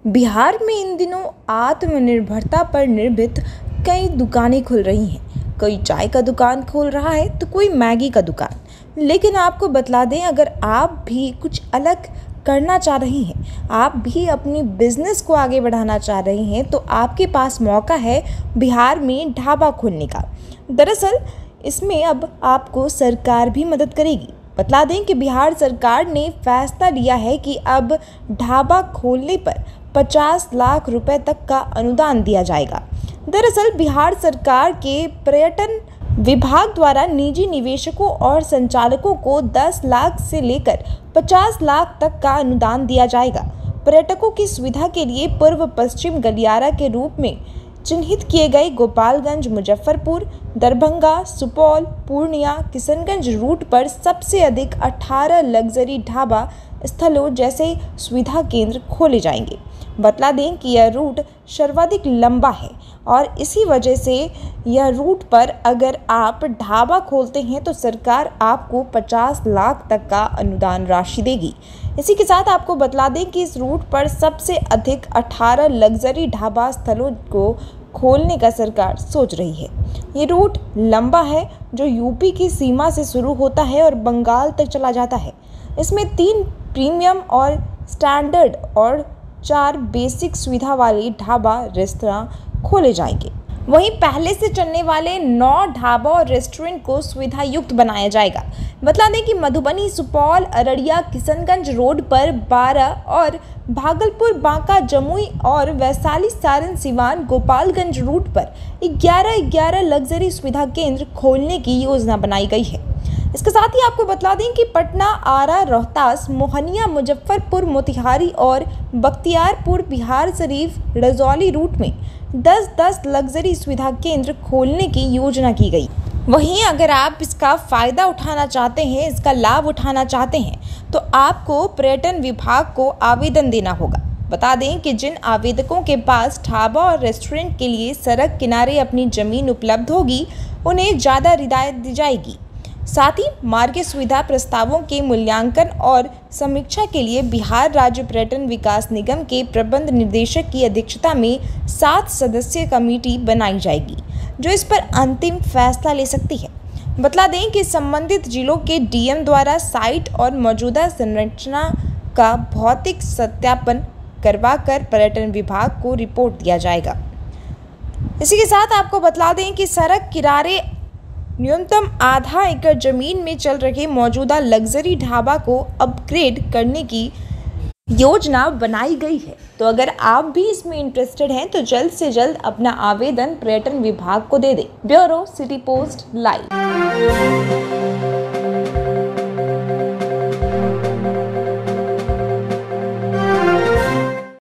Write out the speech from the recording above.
बिहार में इन दिनों आत्मनिर्भरता पर निर्भर कई दुकानें खुल रही हैं। कोई चाय का दुकान खोल रहा है तो कोई मैगी का दुकान। लेकिन आपको बतला दें, अगर आप भी कुछ अलग करना चाह रही हैं, आप भी अपनी बिजनेस को आगे बढ़ाना चाह रही हैं, तो आपके पास मौका है बिहार में ढाबा खोलने का। दरअसल इसमें अब आपको सरकार भी मदद करेगी। बतला दें कि बिहार सरकार ने फैसला लिया है कि अब ढाबा खोलने पर 50 लाख रुपए तक का अनुदान दिया जाएगा। दरअसल बिहार सरकार के पर्यटन विभाग द्वारा निजी निवेशकों और संचालकों को 10 लाख से लेकर 50 लाख तक का अनुदान दिया जाएगा। पर्यटकों की सुविधा के लिए पूर्व पश्चिम गलियारा के रूप में चिन्हित किए गए गोपालगंज, मुजफ्फरपुर, दरभंगा, सुपौल, पूर्णिया, किशनगंज रूट पर सबसे अधिक 18 लग्जरी ढाबा स्थलों जैसे सुविधा केंद्र खोले जाएंगे। बतला दें कि यह रूट सर्वाधिक लंबा है और इसी वजह से यह रूट पर अगर आप ढाबा खोलते हैं तो सरकार आपको 50 लाख तक का अनुदान राशि देगी। इसी के साथ आपको बतला दें कि इस रूट पर सबसे अधिक 18 लग्जरी ढाबा स्थलों को खोलने का सरकार सोच रही है। ये रूट लंबा है जो यूपी की सीमा से शुरू होता है और बंगाल तक चला जाता है। इसमें 3 प्रीमियम और स्टैंडर्ड और 4 बेसिक सुविधा वाले ढाबा रेस्तरां खोले जाएंगे। वहीं पहले से चलने वाले 9 ढाबा और रेस्टोरेंट को सुविधा युक्त बनाया जाएगा। बता दें कि मधुबनी, सुपौल, अररिया, किशनगंज रोड पर 12 और भागलपुर, बांका, जमुई और वैशाली, सारण, सिवान, गोपालगंज रूट पर 11 लग्जरी सुविधा केंद्र खोलने की योजना बनाई गई है। इसके साथ ही आपको बता दें कि पटना, आरा, रोहतास, मोहनिया, मुजफ्फरपुर, मोतिहारी और बख्तियारपुर, बिहार शरीफ, रजौली रूट में 10-10 लग्जरी सुविधा केंद्र खोलने की योजना की गई। वहीं अगर आप इसका फ़ायदा उठाना चाहते हैं, इसका लाभ उठाना चाहते हैं, तो आपको पर्यटन विभाग को आवेदन देना होगा। बता दें कि जिन आवेदकों के पास ढाबा और रेस्टोरेंट के लिए सड़क किनारे अपनी ज़मीन उपलब्ध होगी, उन्हें ज़्यादा रियायत दी जाएगी। साथ ही मार्ग सुविधा प्रस्तावों के मूल्यांकन और समीक्षा के लिए बिहार राज्य पर्यटन विकास निगम के प्रबंध निदेशक की अध्यक्षता में 7 सदस्यीय कमेटी बनाई जाएगी, जो इस पर अंतिम फैसला ले सकती है। बतला दें कि संबंधित जिलों के डीएम द्वारा साइट और मौजूदा संरचना का भौतिक सत्यापन करवाकर पर्यटन विभाग को रिपोर्ट दिया जाएगा। इसी के साथ आपको बतला दें कि सड़क किनारे न्यूनतम आधा एकड़ जमीन में चल रहे मौजूदा लग्जरी ढाबा को अपग्रेड करने की योजना बनाई गई है। तो अगर आप भी इसमें इंटरेस्टेड हैं तो जल्द से जल्द अपना आवेदन पर्यटन विभाग को दे दें। Bureau city post live.